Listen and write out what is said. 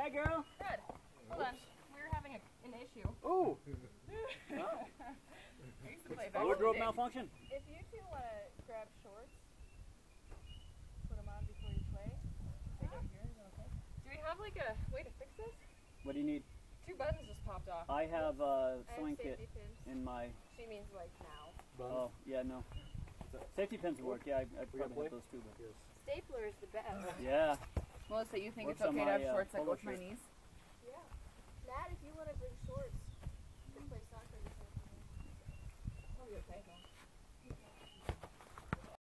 Hey, girl. Good. Hold on. We're having an issue. Ooh. I used to play Wardrobe malfunction? If you two want to grab shorts, put them on before you play. They go here, is that okay? Do we have like a way to fix this? What do you need? 2 buttons just popped off. I have a sewing safety kit pins. in my... She means like now. Oh, yeah, no. Safety pins would work, yeah, I'd probably have those too. But... Stapler is the best. Yeah. Melissa, you think Works it's okay on to have my, shorts that go polo to my shirt. knees? Yeah. Nat, if you want to bring shorts to play soccer, you can. I'll be okay though.